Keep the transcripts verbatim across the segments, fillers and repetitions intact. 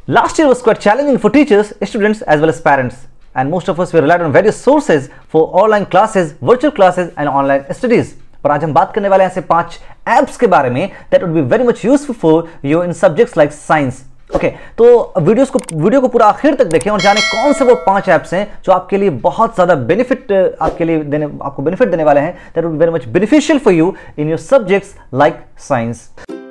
Last year was quite challenging for teachers, students as well as parents, and most of us were relied on various sources for online classes, virtual classes and online studies. पर आज हम बात करने वाले हैं ऐसे पांच apps के बारे में that would be very much useful for you in subjects like science. Okay okay, तो वीडियोस को वीडियो को पूरा आखिर तक देखें और जाने कौन से वो पांच ऐप्स हैं जो आपके लिए बहुत ज्यादा बेनिफिट आपके लिए देने आपको बेनिफिट देने वाले हैं that would be very much beneficial for you in your subjects like science.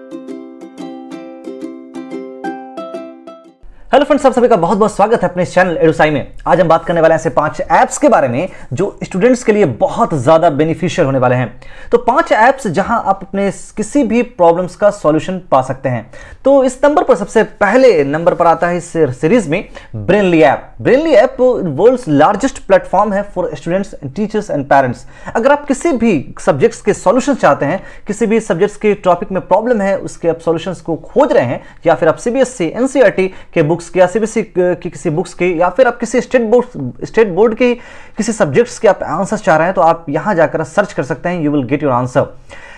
Hello friends, आप सभी का बहुत बहुत स्वागत है अपने इस चैनल एडू साई में। आज हम बात करने वाले हैं ऐसे पांच ऐप्स के बारे में जो स्टूडेंट्स के लिए बहुत ज्यादा बेनिफिशियल होने वाले हैं। तो पांच ऐप्स जहां आप अपने किसी भी प्रॉब्लम्स का सॉल्यूशन पा सकते हैं। तो इस नंबर पर सबसे पहले नंबर पर आता है इस सीरीज में Brainly app. Brainly app world's largest platform है for students, teachers and parents. अगर आप किसी भी सब्जेक्ट्स के सॉल्यूशन चाहते हैं, किसी भी सब्जेक्ट्स के टॉपिक में प्रॉब्लम है, उसके आप सॉल्यूशंस को खोज रहे हैं, या फिर आप सीबीएसई, एनसीईआरटी के बुक्स या सीबीएसई की किसी बुक्स की, या फिर आप किसी स्टेट बोर्ड स्टेट बोर्ड के किसी सब्जेक्ट्स के आप आंसर्स चाह रहे हैं, तो आप यहां जाकर सर्च कर सकते हैं। You will get your answer.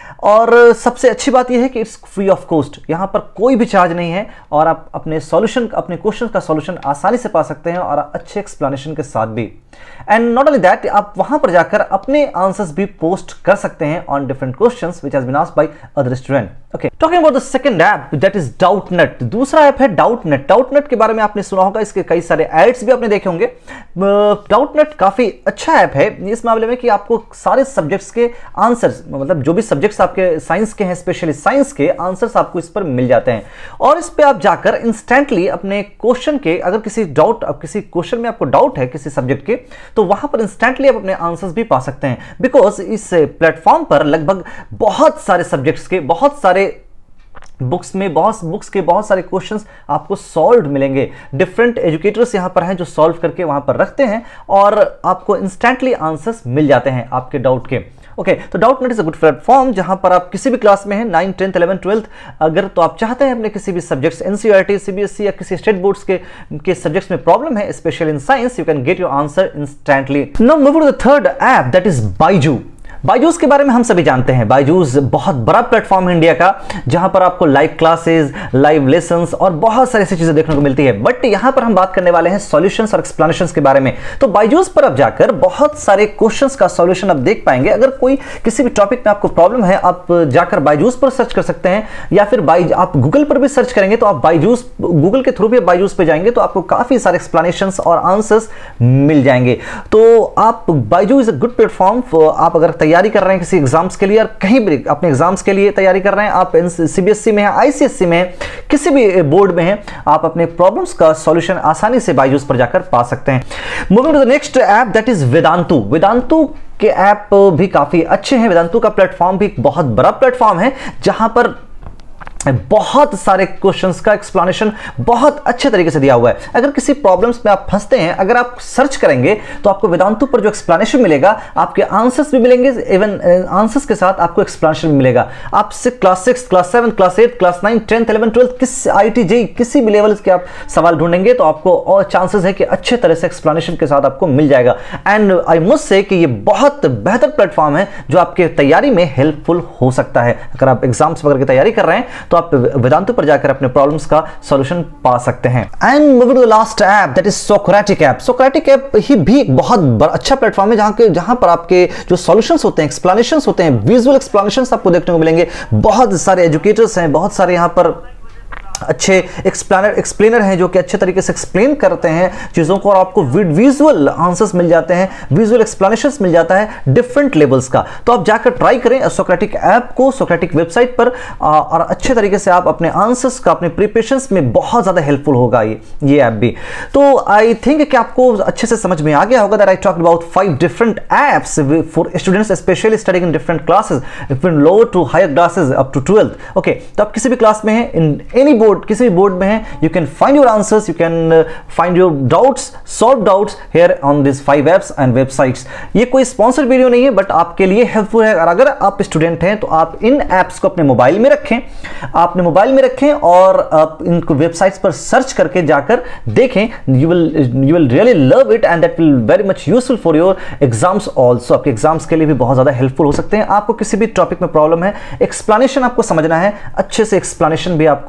और सबसे अच्छी बात यह है कि इट्स फ्री ऑफ कॉस्ट, यहां पर कोई भी चार्ज नहीं है और आप अपने सॉल्यूशन अपने क्वेश्चन का सॉल्यूशन आसानी से पा सकते हैं और अच्छे एक्सप्लेनेशन के साथ भी। एंड नॉट ओनली दैट, आप वहां पर जाकर अपने आंसर्स भी पोस्ट कर सकते हैं on different questions which has been asked by other student. Okay, talking about the second app that is Doubtnut. दूसरा ऐप है डाउटनेट। डाउटनेट के बारे में आपने सुना होगा, इसके कई सारे एड्स भी आपने देखे होंगे। डाउटनेट काफी अच्छा ऐप है इस मामले में कि आपको सारे सब्जेक्ट्स के आंसर्स, मतलब जो भी सब्जेक्ट्स आपके साइंस के हैं, स्पेशली साइंस के आंसर्स आपको इस पर मिल जाते हैं। और इस पे आप जाकर इंस्टेंटली अपने क्वेश्चन के, अगर किसी डाउट किसी क्वेश्चन में आपको डाउट है किसी सब्जेक्ट के, तो वहां पर इंस्टेंटली आप अपने आंसर्स भी पा सकते हैं। बिकॉज इस प्लेटफॉर्म पर लगभग बहुत सारे सब्जेक्ट्स के, बहुत सारे बुक्स में बहुत बुक्स के बहुत सारे क्वेश्चंस आपको सॉल्व मिलेंगे। डिफरेंट एजुकेटर्स यहां पर हैं जो सॉल्व करके वहां पर रखते हैं और आपको इंस्टेंटली आंसर्स मिल जाते हैं आपके डाउट के। ओके okay, तो Doubtnut is a good platform जहां पर आप किसी भी क्लास में हैं, नाइन, टेंथ, इलेवेंथ, ट्वेल्थ, अगर तो आप चाहते हैं अपने किसी भी सब्जेक्ट्स, एनसीईआरटी, सीबीएसई या किसी स्टेट बोर्ड्स के के सब्जेक्ट्स में प्रॉब्लम है, specially in science, you can get your answer instantly. Now move to the third app that is Byju. Byju's के बारे में हम सभी जानते हैं। बायजूस बहुत बड़ा प्लेटफॉर्म है इंडिया का, जहां पर आपको लाइव क्लासेस, लाइव लेसन्स और बहुत सारी ऐसी चीजें देखने को मिलती है। बट यहां पर हम बात करने वाले हैं सॉल्यूशंस और एक्सप्लेनेशंस के बारे में। तो बायजूस पर आप जाकर बहुत सारे क्वेश्चंस का सॉल्यूशन आप देख पाएंगे। अगर कोई किसी भी टॉपिक में आपको प्रॉब्लम है, आप जाकर बायजूस पर सर्च कर सकते हैं, या फिर बाई आप गूगल पर भी सर्च करेंगे तो आप बायजूस गूगल के थ्रू भी बायजूस पे जाएंगे तो आपको काफी सारे एक्सप्लेनेशंस और आंसर्स मिल जाएंगे। तो आप Byju's is a good platform. आप अगर तैयारी कर रहे हैं किसी एग्जाम्स के लिए और कहीं भी अपने एग्जाम्स के लिए तैयारी कर रहे हैं, आप सीबीएसई में हैं, आईसीएसई में हैं, किसी भी बोर्ड में हैं, आप अपने प्रॉब्लम्स का सॉल्यूशन आसानी से बायजूस पर जाकर पा सकते हैं। Moving to the next app that is Vedantu. Vedantu के ऐप भी काफी अच्छे हैं। वेदांतु का प्लेटफॉर्म भी बहुत बड़ा प्लेटफॉर्म है जहां पर बहुत सारे क्वेश्चंस का एक्सप्लेनेशन बहुत अच्छे तरीके से दिया हुआ है। अगर किसी प्रॉब्लम्स में आप फंसते हैं, अगर आप सर्च करेंगे तो आपको वेदांतु पर जो एक्सप्लेनेशन मिलेगा, आपके आंसर्स भी मिलेंगे, इवन आंसर्स के साथ आपको एक्सप्लेनेशन भी मिलेगा। आप class six, class seven, class eight, class nine, tenth, eleven, twelfth, किस आईटी जेई किसी भी लेवल के आप सवाल ढूंढेंगे तो आपको और चांसेस है कि अच्छे तरह से एक्सप्लेनेशन के साथ आपको मिल जाएगा। एंड आई मस्ट से कि ये बहुत बेहतर प्लेटफॉर्म है जो आपके तैयारी में हेल्पफुल हो सकता है। अगर आप एग्जाम्स वगैरह की तैयारी कर रहे हैं तो आप वेदांतु पर जाकर अपने प्रॉब्लम्स का सॉल्यूशन पा सकते हैं। And moving to the last app that is Socratic app. Socratic app ही भी बहुत अच्छा प्लेटफॉर्म है जहां के जहां पर आपके जो सॉल्यूशंस होते हैं, एक्सप्लेनेशंस होते हैं, विजुअल एक्सप्लेनेशंस आपको देखने को मिलेंगे। बहुत सारे एजुकेटर्स हैं, बहुत सारे यहां पर अच्छे एक्सप्लेनर एक्सप्लेनर हैं जो कि अच्छे तरीके से एक्सप्लेन करते हैं चीज़ों को और आपको विजुअल आंसर्स मिल जाते हैं, विजुअल एक्सप्लेनेशंस मिल जाता है डिफरेंट लेवल्स का। तो आप जाकर ट्राई करें सोक्रेटिक ऐप को, सोक्रेटिक वेबसाइट पर, और अच्छे तरीके से आप अपने आंसर्स का, अपने प्रिपरेशंस में बहुत ज़्यादा हेल्पफुल होगा ये ये ऐप भी। तो आई थिंक कि आपको अच्छे से समझ में आ गया होगा that I talked about five different apps for students specially studying in different classes from lower to higher classes up to twelfth. Okay, तो आप किसी भी क्लास में हैं, इन एनी बोर्ड, किसी भी बोर्ड में है, you can find your answers, you can find your doubts, solve doubts here on this five apps and websites. ये कोई स्पॉन्सर्ड वीडियो नहीं है बट आपके लिए हेल्पफुल है। और अगर आप स्टूडेंट हैं तो आप इन एप्स को अपने मोबाइल में रखें, आपने मोबाइल में रखें और आप इनको वेबसाइट्स पर सर्च करके जाकर देखें। You will you will really love it and that will very much useful for your exams also. आपके एग्जाम्स के लिए भी बहुत ज्यादा हेल्पफुल हो सकते हैं। आपको किसी भी टॉपिक में प्रॉब्लम है, एक्सप्लेनेशन आपको समझना है, अच्छे से एक्सप्लेनेशन भी आपको विद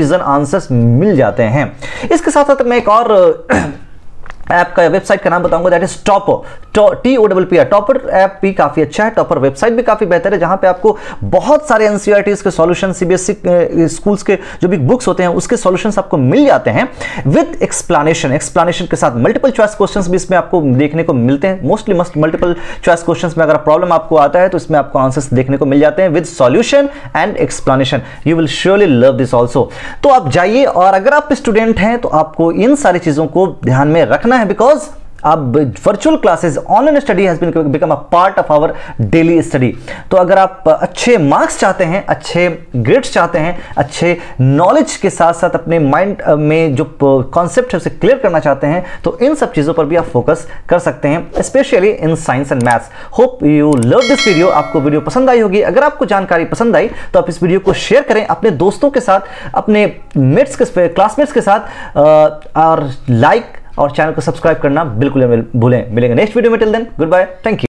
रीजन आंसर्स मिल जाते हैं। इसके साथ साथ मैं एक और ऐप का वेबसाइट का नाम बताऊंगा, that is Toppr, T O double P R. Toppr app भी काफी अच्छा है, टॉपर वेबसाइट भी काफी बेहतर है, जहां पे आपको बहुत सारे एनसीईआरटीज के सॉल्यूशन, सीबीएसई स्कूल्स के जो भी बुक्स होते हैं उसके सॉल्यूशंस आपको मिल जाते हैं विद एक्सप्लेनेशन। एक्सप्लेनेशन के साथ मल्टीपल चॉइस क्वेश्चंस भी इसमें आपको देखने को मिलते हैं। Mostly must multiple choice questions में अगर प्रॉब्लम आपको आता है तो इसमें आपको आंसर्स देखने को मिल जाते हैं with solution and explanation. You will surely love this also. तो आप जाइए, और अगर आप स्टूडेंट हैं तो आपको इन सारी चीजों को ध्यान में रखना है, बिकॉज अब virtual classes, online study has been become a part of our daily study. तो अगर आप अच्छे मार्क्स चाहते हैं, अच्छे ग्रेड्स चाहते हैं, अच्छे नॉलेज के साथ साथ अपने माइंड में जो कॉन्सेप्ट है उसे क्लियर करना चाहते हैं, तो इन सब चीजों पर भी आप फोकस कर सकते हैं, specially in science and maths. Hope you love this video. आपको वीडियो पसंद आई होगी। अगर आपको जानकारी पसंद आई तो आप इस वीडियो को शेयर करें अपने दोस्तों के साथ, अपने मेट्स के, क्लासमेट्स के साथ, और लाइक और चैनल को सब्सक्राइब करना बिल्कुल भूलें। मिलेंगे नेक्स्ट वीडियो में। Till then good bye, thank you.